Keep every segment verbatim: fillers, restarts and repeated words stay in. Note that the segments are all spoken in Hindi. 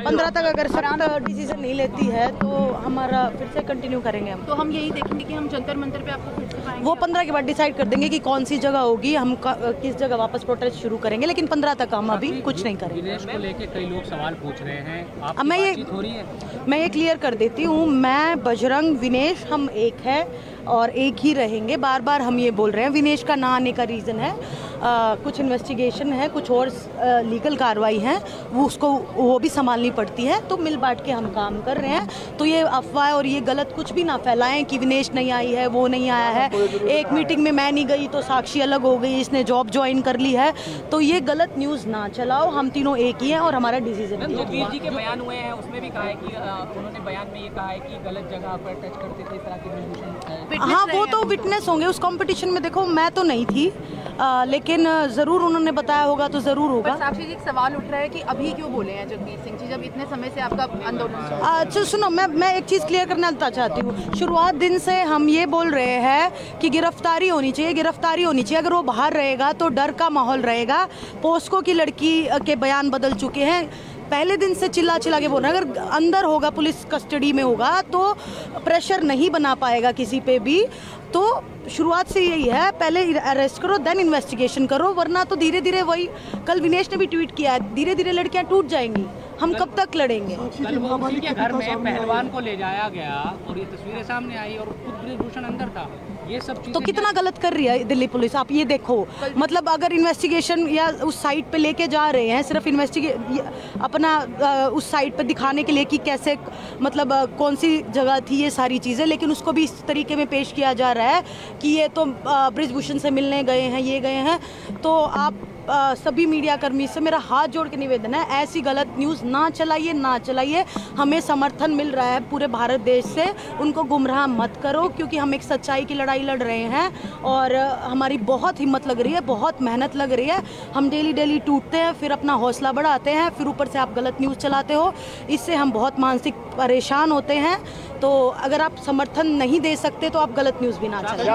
पंद्रह तक अगर सख्त डिसीजन नहीं लेती है तो हमारा फिर से कंटिन्यू करेंगे हम। तो हम यही देखेंगे कि हम जंतर मंतर पे आपको फिर से पाएंगे। वो पंद्रह के बाद डिसाइड कर देंगे कि कौन सी जगह होगी, हम किस जगह वापस प्रोटेस्ट शुरू करेंगे, लेकिन पंद्रह तक हम अभी कुछ नहीं करेंगे। विनेश को लेके कई लोग सवाल पूछ रहे हैं, अब मैं ये हो रही है? मैं ये क्लियर कर देती हूँ, मैं बजरंग विनेश हम एक है और एक ही रहेंगे। बार बार हम ये बोल रहे हैं। विनेश का ना आने का रीज़न है आ, कुछ इन्वेस्टिगेशन है, कुछ और आ, लीगल कार्रवाई है, वो उसको वो भी संभालनी पड़ती है, तो मिल बांट के हम काम कर रहे हैं। तो ये अफवाह और ये गलत कुछ भी ना फैलाएं कि विनेश नहीं आई है, वो नहीं आया है, एक मीटिंग में मैं नहीं गई तो साक्षी अलग हो गई, इसने जॉब ज्वाइन कर ली है, तो ये गलत न्यूज़ ना चलाओ। हम तीनों एक ही हैं और हमारा डिसीजन है। जगदीश जी के बयान हुए हैं, उसमें भी कहा है कि उन्होंने बयान में ये कहा है कि गलत जगह पर टच करते थे, इस तरह की। हाँ, वो तो विटनेस होंगे उस कंपटीशन में। देखो मैं तो नहीं थी, आ, लेकिन ज़रूर उन्होंने बताया होगा तो ज़रूर होगा। साक्षी जी, एक सवाल उठ रहा है कि अभी क्यों बोले हैं जगदीश सिंह जी, जब इतने समय से आपका आंदोलन? अच्छा सुनो, मैं मैं एक चीज़ क्लियर करना चाहती हूँ। शुरुआत दिन से हम ये बोल रहे हैं कि गिरफ्तारी होनी चाहिए, गिरफ्तारी होनी चाहिए। अगर वो बाहर रहेगा तो डर का माहौल रहेगा। पोस्को की लड़की के बयान बदल चुके हैं, पहले दिन से चिल्ला चिल्ला के बोल रहे हैं। अगर अंदर होगा, पुलिस कस्टडी में होगा, तो प्रेशर नहीं बना पाएगा किसी पे भी। तो शुरुआत से यही है, पहले अरेस्ट करो देन इन्वेस्टिगेशन करो, वरना तो धीरे धीरे वही, कल विनेश ने भी ट्वीट किया है, धीरे धीरे लड़कियां टूट जाएंगी। हम कब तक लड़ेंगे? कल वो उसी के घर में पहलवान को ले जाया गया और ये तस्वीरें सामने आई और खुद ब्रिजभूषण अंदर था। ये सब तो कितना गलत कर रही है दिल्ली पुलिस, आप ये देखो। मतलब अगर इन्वेस्टिगेशन या उस साइट पे लेके जा रहे हैं, सिर्फ इन्वेस्टिगे अपना उस साइट पे दिखाने के लिए कि कैसे, मतलब कौन सी जगह थी, ये सारी चीज़ें, लेकिन उसको भी इस तरीके में पेश किया जा रहा है कि ये तो ब्रिजभूषण से मिलने गए हैं, ये गए हैं। तो आप आ, सभी मीडिया कर्मी से मेरा हाथ जोड़ के निवेदन है, ऐसी गलत न्यूज़ ना चलाइए, ना चलाइए। हमें समर्थन मिल रहा है पूरे भारत देश से, उनको गुमराह मत करो, क्योंकि हम एक सच्चाई की लड़ाई लड़ रहे हैं और हमारी बहुत हिम्मत लग रही है, बहुत मेहनत लग रही है। हम डेली डेली टूटते हैं, फिर अपना हौसला बढ़ाते हैं, फिर ऊपर से आप गलत न्यूज़ चलाते हो, इससे हम बहुत मानसिक परेशान होते हैं। तो अगर आप समर्थन नहीं दे सकते तो आप गलत न्यूज़ भी ना चलाइए।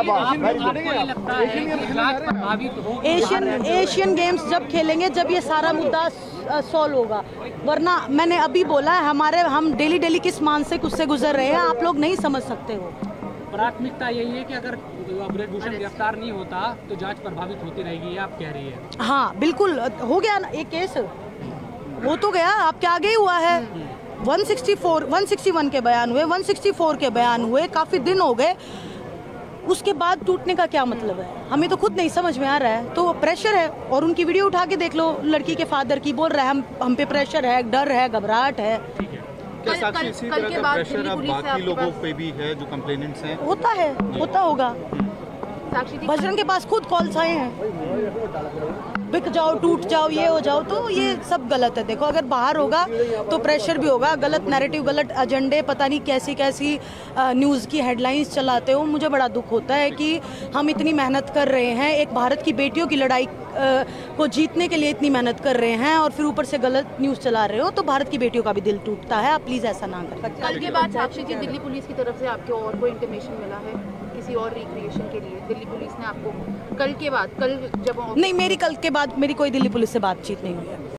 एशियन एशियन गेम्स जब खेलेंगे, जब ये सारा मुद्दा सॉल्व होगा, वरना मैंने अभी बोला है, हमारे हम डेली डेली किस मानसिक उससे गुजर रहे हैं, आप लोग नहीं समझ सकते हो। प्राथमिकता यही है कि अगर ब्रिजभूषण गिरफ्तार नहीं होता तो जांच प्रभावित होती रहेगी, ये आप कह रही है? हाँ बिल्कुल, हो गया ना एक केस, हो तो गया, आपके आगे ही हुआ है। एक सौ चौंसठ, एक सौ इकसठ के बयान हुए, एक सौ चौंसठ के बयान हुए, काफ़ी दिन हो गए, उसके बाद टूटने का क्या मतलब है? हमें तो खुद नहीं समझ में आ रहा है। तो प्रेशर है, और उनकी वीडियो उठा के देख लो, लड़की के फादर की, बोल रहा है हम हम पे प्रेशर है, डर है, घबराहट है। क्या साक्षी इसी तरह का प्रेशर अब बाकी लोगों पे भी है जो कंप्लेनेंट्स हैं? होता है, होता होगा। बजरंग के पास खुद कॉल्स आए हैं, बिक जाओ, टूट जाओ, ये हो जाओ, तो ये सब गलत है। देखो अगर बाहर होगा तो प्रेशर भी होगा, गलत नैरेटिव, गलत एजेंडे, पता नहीं कैसी कैसी न्यूज़ की हेडलाइंस चलाते हो। मुझे बड़ा दुख होता है कि हम इतनी मेहनत कर रहे हैं, एक भारत की बेटियों की लड़ाई को जीतने के लिए इतनी मेहनत कर रहे हैं, और फिर ऊपर से गलत न्यूज़ चला रहे हो, तो भारत की बेटियों का भी दिल टूटता है। आप प्लीज़ ऐसा ना करें। कल के बाद साक्षी जी, दिल्ली पुलिस की तरफ से आपको और कोई इंटीमेशन मिला है किसी और रिक्रिएशन के लिए? दिल्ली पुलिस ने आपको कल के बाद, कल जब नहीं, मेरी कल के बाद मेरी कोई दिल्ली पुलिस से बातचीत नहीं हुई है।